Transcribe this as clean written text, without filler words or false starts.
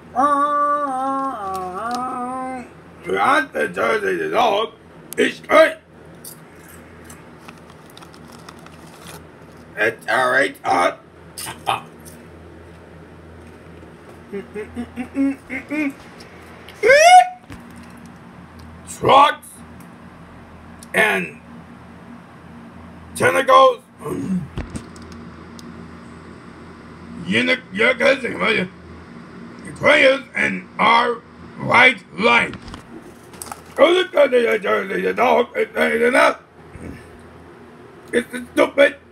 Not the Jersey dog is great. It's alright. Trucks and tentacles. Ukrainians and our right line. Go to the Jersey dog. It's enough. It's stupid.